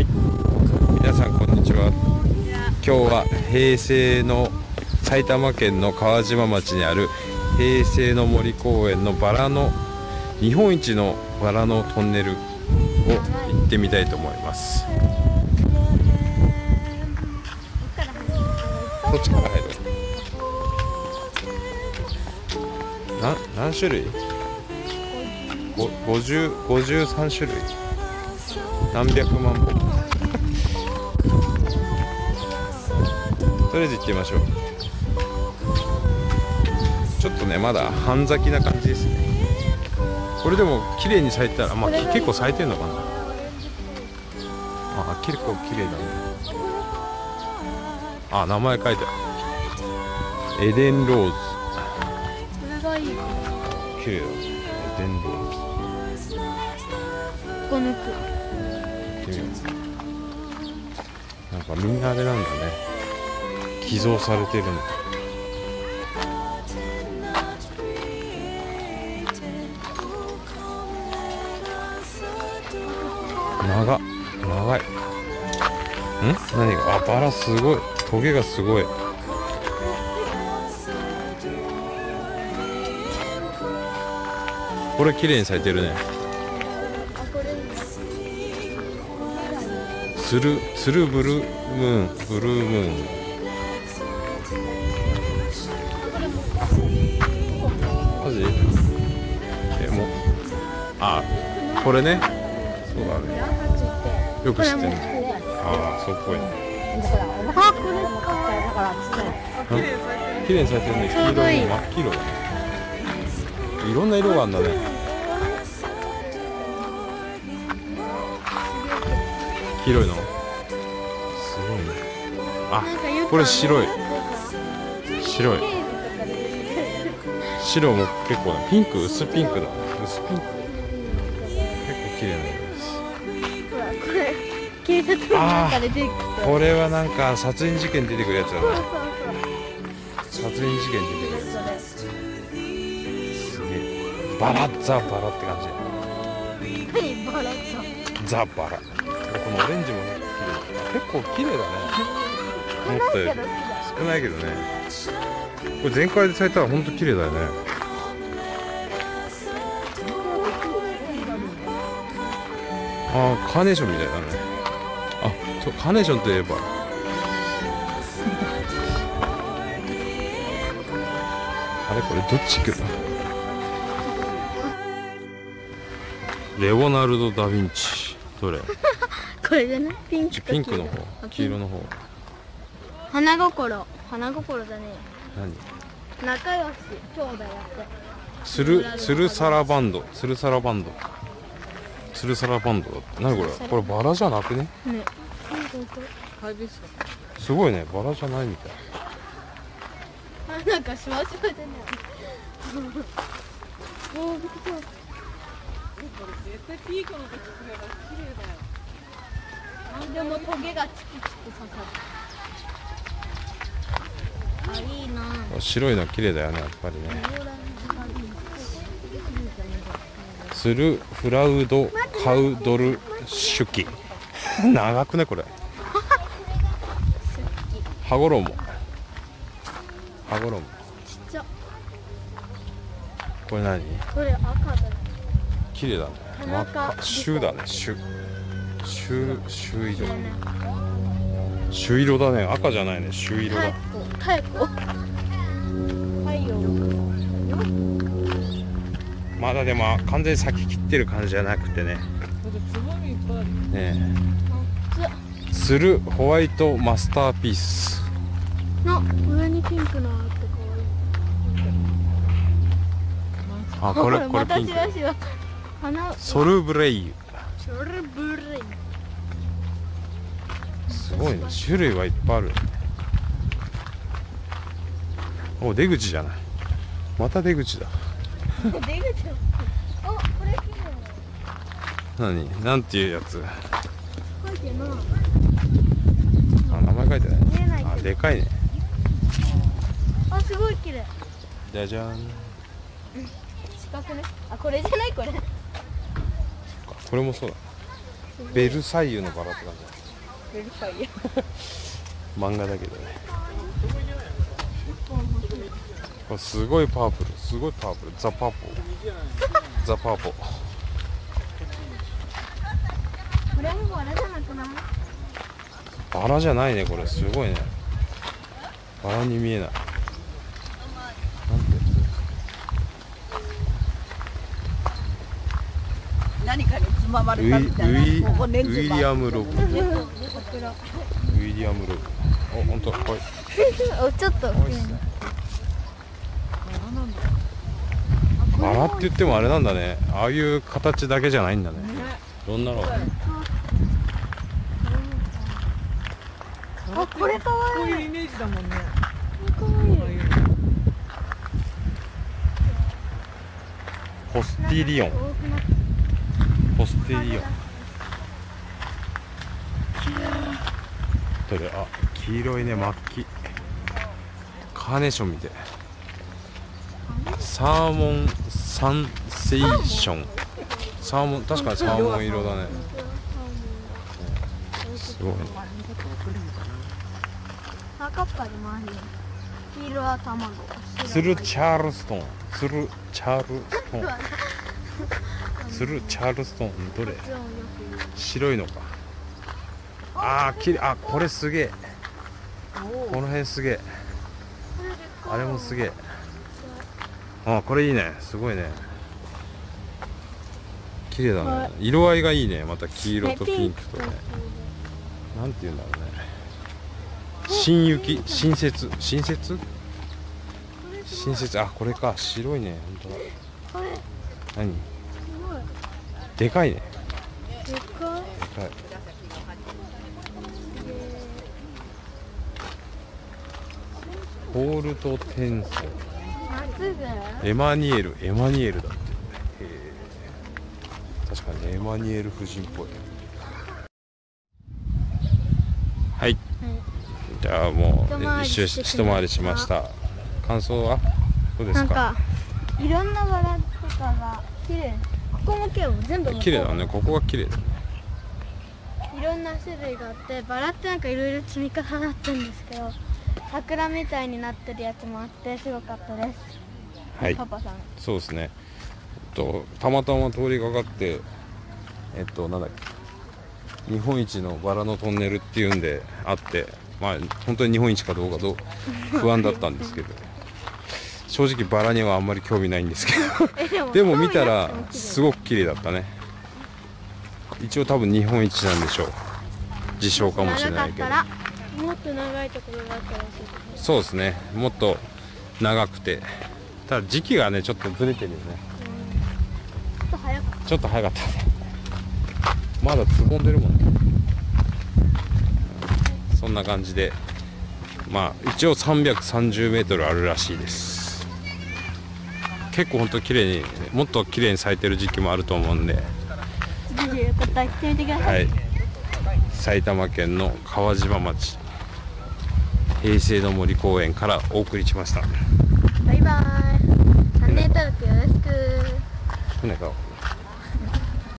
、皆さんこんにちは。今日は平成の埼玉県の川島町にある平成の森公園のバラの日本一のバラのトンネルを行ってみたいと思います。こっちから入る。何種類？53種類、何百万本とりあえず行ってみましょう。ちょっとねまだ半咲きな感じですね。これでも綺麗に咲いたら、まあ結構咲いてんのかな。あ、結構綺麗だね。あ、名前書いてある。エデンローズ。 これがいい。 綺麗だね。エデンローズ。 ここ抜く。 行ってみよう。なんかみんなあれなんだね。寄贈されてるんだ。長い。何が？あ、バラすごい。トゲがすごい。これ綺麗に咲いてるね。ツルブルームーン。マジ？もう、あ、これね。そうだね。よく知ってるね。ああ、そうっぽいね。 あ、これか。 綺麗に咲いてるね。黄色の真っ黄色だね。いろんな色があるんだね。黄色いの？すごいね。あ、これ白い。白も結構ね、ピンク、薄ピンクだね。薄ピンク。結構綺麗な色です。 これ警察の中で出てきた。 これはなんか殺人事件出てくるやつだね。殺人事件出てくるやつ。すげえ。バラザバラって感じ。 何バラザバラ。このオレンジもね、綺麗。結構綺麗だね。思ったより少ないけどね。これ全開で咲いたら本当綺麗だよね。あー、カーネーションみたいだね。あ、カーネーションといえばあれこれどっち行くの？レオナルド・ダ・ヴィンチ。どれ？ これじゃない？ピンクの方、黄色の方。 花心だね。 何？ 仲良し兄弟やって。 ツルサラバンドだって。何これ？これバラじゃなくね？ ね。 すごいね、バラじゃないみたい。 なんかシワシワじゃない。おー、びっくりした。 絶対ピーコの時これが綺麗だよ。 でもトゲがチクチク刺さる。あ、いいな。 白いの綺麗だよね、やっぱりね。ツルフラウドカウドルシュキ。長くねこれ。羽衣。 ちっちゃ。 これ何？ これ赤だね。 綺麗だね。真っ赤。朱だね。朱色。朱色だね。赤じゃないね。朱色だ。 太陽。 まだでも完全に咲き切ってる感じじゃなくてね。 つぼみいっぱいある。 ねえ。ツルホワイトマスターピース。 上にピンクのあって可愛い。 あ、これピンク。ソルブレイユ。すごいね、種類はいっぱいある。お、出口じゃない。また出口だ。 出口。あ、これ綺麗。 なんていうやつ？ 書いてない。 あ、名前書いてない。 見えないけど。 あ、でかいね。 あ、すごい綺麗。 じゃじゃん。 四角ね。あ、これじゃないこれ。 これもそうだ。 ベルサイユのバラって感じ。 ベルサイユ。 漫画だけどね。これすごいパープル、すごいパープル。ザ・パーポー、ザ・パーポー。 これもバラじゃなくない？ バラじゃないね、これすごいね。バラに見えない。なんて何かにつままれたみたいな。 ウィリアム・ロブ。ウィリアム・ロブ。お、本当、これ。 お、ちょっと。 バラって言ってもあれなんだね。ああいう形だけじゃないんだね。どんなの。 あ、これかわいい。 こういうイメージだもんね。 かわいい。 ホスティリオン。ホスティリオン。どれ、あ、黄色いね、末期。カーネーション見て。サーモンサンセーション。サーモン、確かにサーモン色だね。すごいね。 赤っぱでもあるよ。黄色は卵。 ツルチャールストン。ツルチャールストン。ツルチャールストン、どれ。白いのか。あー、きれい。あ、これすげえ。この辺すげえ。あれもすげえ。あ、これいいね。すごいね。綺麗だね。色合いがいいね。また黄色とピンクとね。なんて言うんだろうね。新雪、新雪、新雪。新雪、あ、これか。白いね。本当だ。何。でかいね。 でかい。 でかい。ポールトテンソン。エマニエル、エマニエルだって。確かにエマニエル夫人っぽい。はい。じゃあもう一回りしました。感想はどうですか？ なんかいろんなバラとかが綺麗。ここも全部綺麗だね。ここが綺麗だね。 いろんな種類があって、バラってなんかいろいろ積み重なってるんですけど、桜みたいになってるやつもあってすごかったです。 はい。 パパさん。 そうですね。たまたま通りかかって、なんだっけ、日本一のバラのトンネルっていうんであって、まあ本当に日本一かどうか不安だったんですけど、正直バラにはあんまり興味ないんですけど、でも見たらすごく綺麗だったね。一応多分日本一なんでしょう。自称かもしれないけど。 もっと長いところがあったらしいです。 そうですね。もっと長くて、ただ時期がねちょっとずれてるよね。ちょっと早かったね。まだつぼんでるもんね。そんな感じで、まあ一応330メートルあるらしいです。結構本当綺麗に、もっと綺麗に咲いてる時期もあると思うんで。 次よかったら行ってみてください。 はい。埼玉県の川島町平成の森公園からお送りしました。 バイバイ。チャンネル登録よろしく。 船が